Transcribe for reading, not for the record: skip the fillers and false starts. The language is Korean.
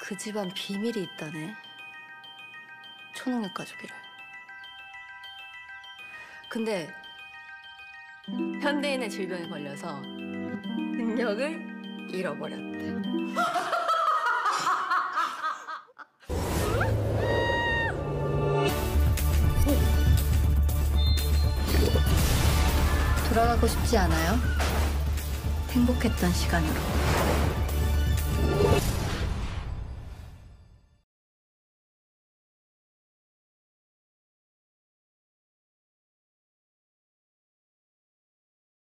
그 집안 비밀이 있다네. 초능력 가족이라. 근데 현대인의 질병에 걸려서 능력을 잃어버렸대. 돌아가고 싶지 않아요? 행복했던 시간으로.